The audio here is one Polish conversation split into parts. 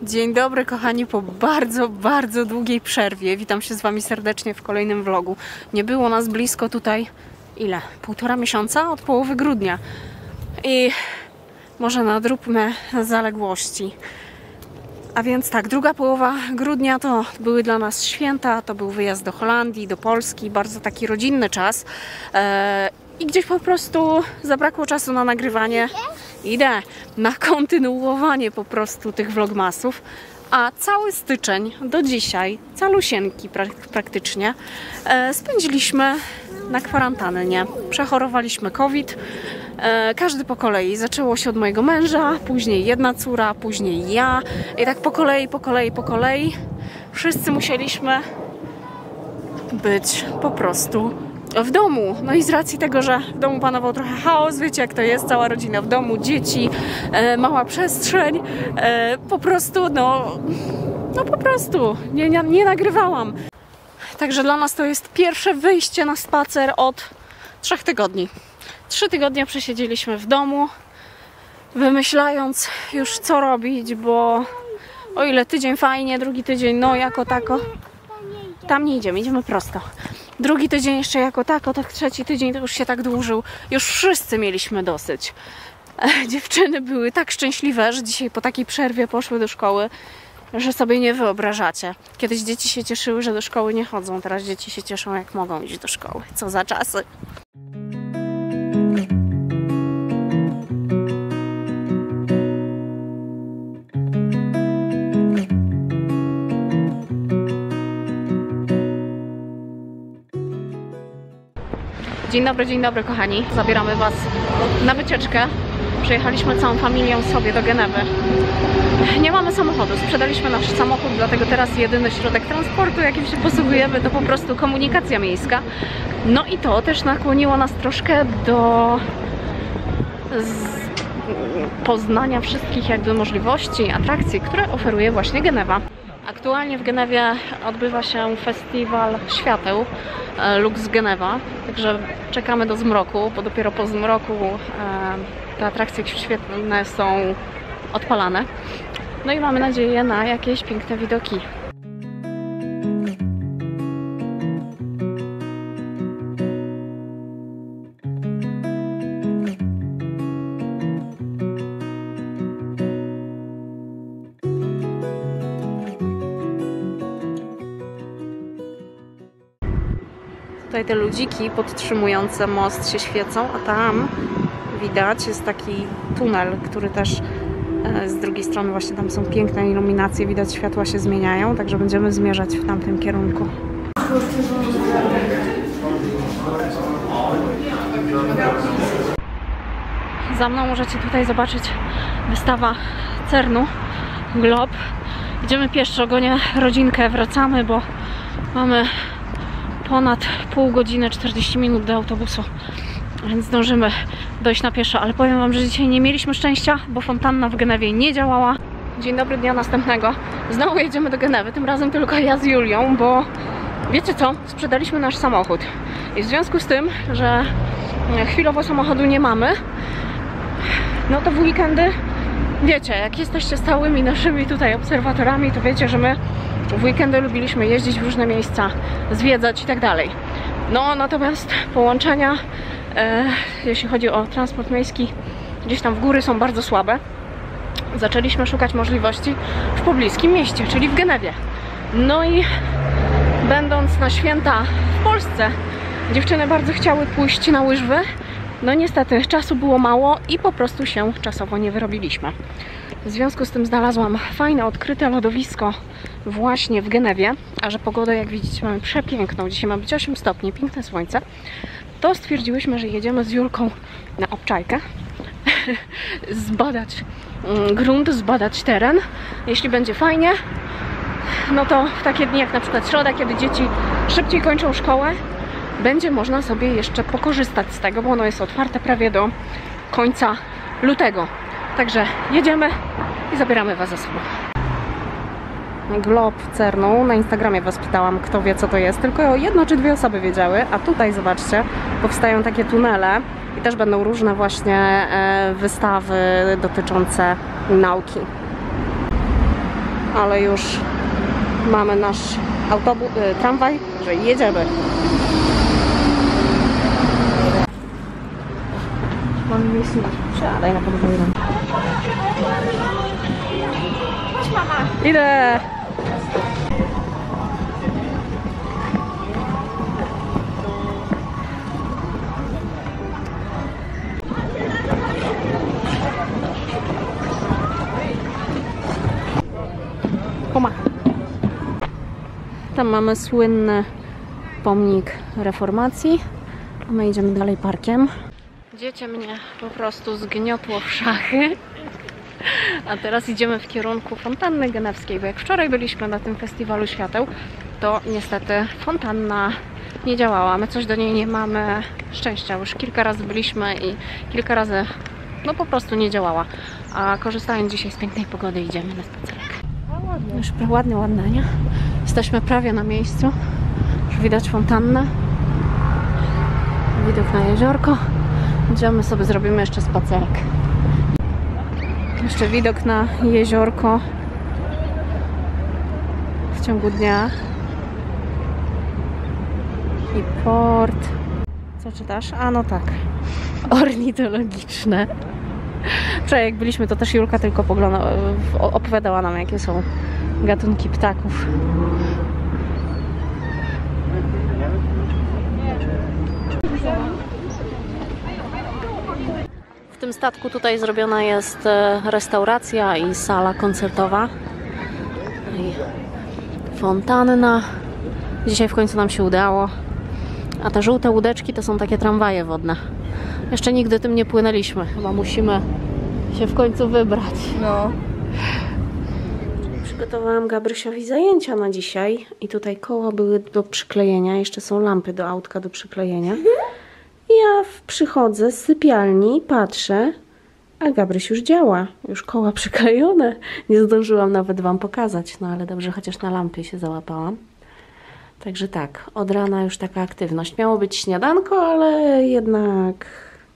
Dzień dobry kochani, po bardzo długiej przerwie. Witam się z Wami serdecznie w kolejnym vlogu. Nie było nas blisko tutaj, ile? 1,5 miesiąca? Od połowy grudnia. I może nadróbmy zaległości. A więc tak, druga połowa grudnia to były dla nas święta, to był wyjazd do Holandii, do Polski, bardzo taki rodzinny czas. I gdzieś po prostu zabrakło czasu na nagrywanie. Idę na kontynuowanie po prostu tych vlogmasów, a cały styczeń do dzisiaj, calusieńki praktycznie, spędziliśmy na kwarantannie. Przechorowaliśmy COVID, każdy po kolei. Zaczęło się od mojego męża, później jedna córa, później ja i tak po kolei. Wszyscy musieliśmy być po prostu w domu. No i z racji tego, że w domu panował trochę chaos, wiecie jak to jest, cała rodzina w domu, dzieci, mała przestrzeń, po prostu, no po prostu nie nagrywałam. Także dla nas to jest pierwsze wyjście na spacer od 3 tygodni. 3 tygodnie przesiedzieliśmy w domu, wymyślając już co robić, bo o ile tydzień fajnie, drugi tydzień no jako tako, tam nie idziemy, idziemy prosto. Drugi tydzień jeszcze jako tako, tak trzeci tydzień to już się tak dłużył. Już wszyscy mieliśmy dosyć. Dziewczyny były tak szczęśliwe, że dzisiaj po takiej przerwie poszły do szkoły, że sobie nie wyobrażacie. Kiedyś dzieci się cieszyły, że do szkoły nie chodzą. Teraz dzieci się cieszą, jak mogą iść do szkoły. Co za czasy. Dzień dobry kochani. Zabieramy Was na wycieczkę. Przyjechaliśmy całą familią sobie do Genewy. Nie mamy samochodu, sprzedaliśmy nasz samochód, dlatego teraz jedyny środek transportu, jakim się posługujemy, to po prostu komunikacja miejska. No i to też nakłoniło nas troszkę do poznania wszystkich jakby możliwości, atrakcji, które oferuje właśnie Genewa. Aktualnie w Genewie odbywa się festiwal świateł Lux Genewa, także czekamy do zmroku, bo dopiero po zmroku te atrakcje świetlne są odpalane. No i mamy nadzieję na jakieś piękne widoki. Tutaj te ludziki podtrzymujące most się świecą, a tam widać jest taki tunel, który też z drugiej strony właśnie tam są piękne iluminacje, widać światła się zmieniają, także będziemy zmierzać w tamtym kierunku. Za mną możecie tutaj zobaczyć wystawa CERN-u, Glob. Idziemy pieszo, gonię rodzinkę, wracamy, bo mamy ponad pół godziny, 40 minut do autobusu, więc zdążymy dojść na pieszo, ale powiem Wam, że dzisiaj nie mieliśmy szczęścia, bo fontanna w Genewie nie działała. Dzień dobry, dnia następnego. Znowu jedziemy do Genewy, tym razem tylko ja z Julią, bo wiecie co? Sprzedaliśmy nasz samochód i w związku z tym, że chwilowo samochodu nie mamy, no to w weekendy, wiecie, jak jesteście stałymi naszymi tutaj obserwatorami, to wiecie, że my w weekendy lubiliśmy jeździć w różne miejsca, zwiedzać i tak dalej. No natomiast połączenia, jeśli chodzi o transport miejski, gdzieś tam w góry są bardzo słabe. Zaczęliśmy szukać możliwości w pobliskim mieście, czyli w Genewie. No i będąc na święta w Polsce, dziewczyny bardzo chciały pójść na łyżwy. No niestety czasu było mało i po prostu się czasowo nie wyrobiliśmy. W związku z tym znalazłam fajne, odkryte lodowisko właśnie w Genewie, a że pogodę, jak widzicie, mamy przepiękną. Dzisiaj ma być 8 stopni, piękne słońce. To stwierdziłyśmy, że jedziemy z Julką na obczajkę, zbadać grunt, zbadać teren. Jeśli będzie fajnie, no to w takie dni jak na przykład środa, kiedy dzieci szybciej kończą szkołę, będzie można sobie jeszcze pokorzystać z tego, bo ono jest otwarte prawie do końca lutego. Także jedziemy i zabieramy Was ze sobą. Glob CERN-u. Na Instagramie Was pytałam, kto wie co to jest. Tylko 1 czy 2 osoby wiedziały, a tutaj zobaczcie, powstają takie tunele i też będą różne właśnie wystawy dotyczące nauki. ale już mamy nasz autobus, tramwaj, że jedziemy. Mamy miejsce. Siadaj na podwójną. Idę! Tam mamy słynny pomnik reformacji, a my idziemy dalej parkiem. Dziecię mnie po prostu zgniotło w szachy, a teraz idziemy w kierunku fontanny genewskiej, bo jak wczoraj byliśmy na tym festiwalu świateł, to niestety fontanna nie działała. My coś do niej nie mamy szczęścia, już kilka razy byliśmy i kilka razy no po prostu nie działała. A korzystając dzisiaj z pięknej pogody, idziemy na spacerek. Już ładnie, nie? Jesteśmy prawie na miejscu. Już widać fontannę. Widok na jeziorko. Idziemy sobie, zrobimy jeszcze spacerek. Jeszcze widok na jeziorko w ciągu dnia. I port. Co czytasz? A no tak. Ornitologiczne. Wczoraj jak byliśmy, to też Julka tylko opowiadała nam, jakie są gatunki ptaków. W tym statku tutaj zrobiona jest restauracja i sala koncertowa. I fontanna. Dzisiaj w końcu nam się udało. A te żółte łódeczki to są takie tramwaje wodne. Jeszcze nigdy tym nie płynęliśmy. Chyba musimy się w końcu wybrać. No. Przygotowałam Gabrysiowi zajęcia na dzisiaj. I tutaj koła były do przyklejenia. Jeszcze są lampy do autka do przyklejenia. Ja przychodzę z sypialni, patrzę, a Gabryś już działa. Już koła przyklejone. Nie zdążyłam nawet wam pokazać. No ale dobrze, chociaż na lampie się załapałam. Także tak, od rana już taka aktywność. Miało być śniadanko, ale jednak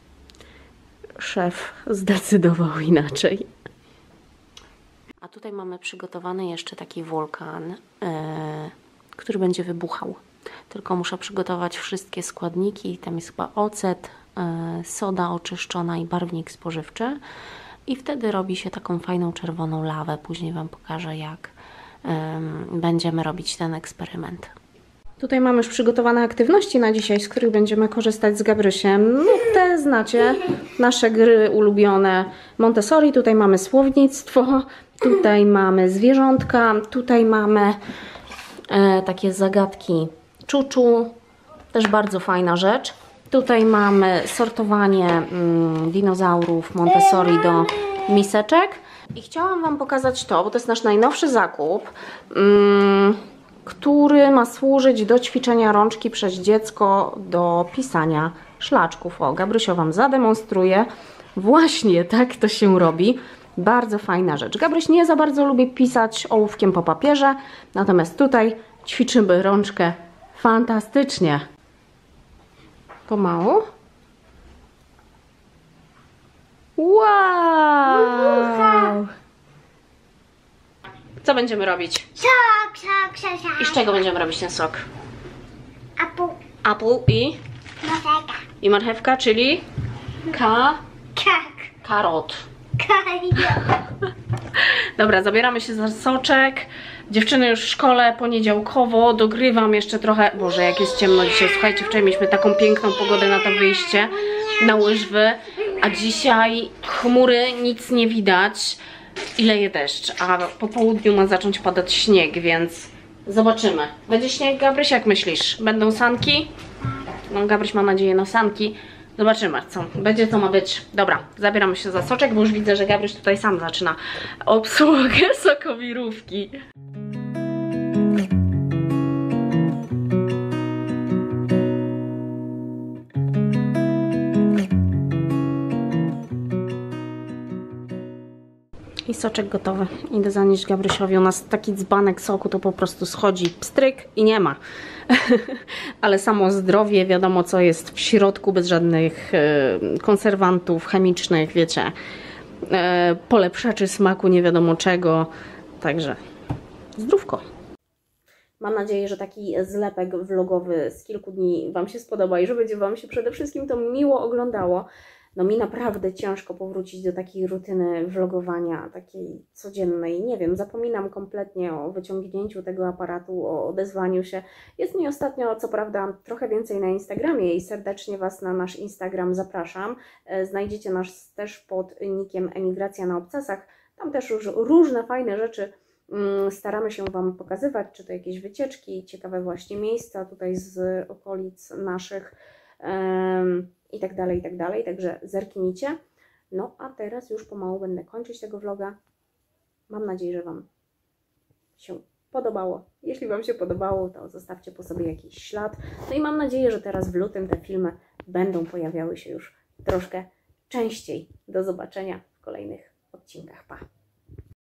szef zdecydował inaczej. A tutaj mamy przygotowany jeszcze taki wulkan, który będzie wybuchał. Tylko muszę przygotować wszystkie składniki. Tam jest chyba ocet, soda oczyszczona i barwnik spożywczy. I wtedy robi się taką fajną czerwoną lawę. Później wam pokażę, jak będziemy robić ten eksperyment. Tutaj mamy już przygotowane aktywności na dzisiaj, z których będziemy korzystać z Gabrysiem. No, te znacie, nasze gry ulubione Montessori. Tutaj mamy słownictwo, tutaj mamy zwierzątka, tutaj mamy takie zagadki czuczu, też bardzo fajna rzecz. Tutaj mamy sortowanie dinozaurów Montessori do miseczek. I chciałam wam pokazać to, bo to jest nasz najnowszy zakup, który ma służyć do ćwiczenia rączki przez dziecko do pisania szlaczków. O, Gabrysio wam zademonstruje. Właśnie tak to się robi. Bardzo fajna rzecz. Gabryś nie za bardzo lubi pisać ołówkiem po papierze, natomiast tutaj ćwiczymy rączkę fantastycznie. Pomału. Wow! Co będziemy robić? Sok. I z czego będziemy robić ten sok? Apple. Apple i? Marchewka. I marchewka, czyli? Karot. Dobra, zabieramy się za soczek. Dziewczyny już w szkole poniedziałkowo. Dogrywam jeszcze trochę. Boże, jak jest ciemno dzisiaj. Słuchajcie, wczoraj mieliśmy taką piękną pogodę na to wyjście na łyżwy, a dzisiaj chmury, nic nie widać i leje deszcz, a po południu ma zacząć padać śnieg, więc zobaczymy. Będzie śnieg, Gabryś, jak myślisz? Będą sanki? No, Gabryś ma nadzieję na sanki. Zobaczymy, co będzie, to ma być. Dobra, zabieramy się za soczek, bo już widzę, że Gabryś tutaj sam zaczyna obsługę sokowirówki. I soczek gotowy. Idę zanieść Gabrysiowi. U nas taki dzbanek soku to po prostu schodzi pstryk i nie ma. Ale samo zdrowie, wiadomo co jest w środku, bez żadnych konserwantów chemicznych, wiecie, polepszaczy smaku, nie wiadomo czego. Także zdrówko. Mam nadzieję, że taki zlepek vlogowy z kilku dni Wam się spodoba i że będzie Wam się przede wszystkim to miło oglądało. No mi naprawdę ciężko powrócić do takiej rutyny vlogowania, takiej codziennej. Nie wiem, zapominam kompletnie o wyciągnięciu tego aparatu, o odezwaniu się. Jest mi ostatnio, co prawda, trochę więcej na Instagramie i serdecznie Was na nasz Instagram zapraszam. Znajdziecie nas też pod nickiem Emigracja na Obcasach. Tam też już różne fajne rzeczy staramy się Wam pokazywać, czy to jakieś wycieczki, ciekawe właśnie miejsca tutaj z okolic naszych i tak dalej, i tak dalej. Także zerknijcie. No a teraz już pomału będę kończyć tego vloga. Mam nadzieję, że Wam się podobało. Jeśli Wam się podobało, to zostawcie po sobie jakiś ślad. No i mam nadzieję, że teraz w lutym te filmy będą pojawiały się już troszkę częściej. Do zobaczenia w kolejnych odcinkach. Pa!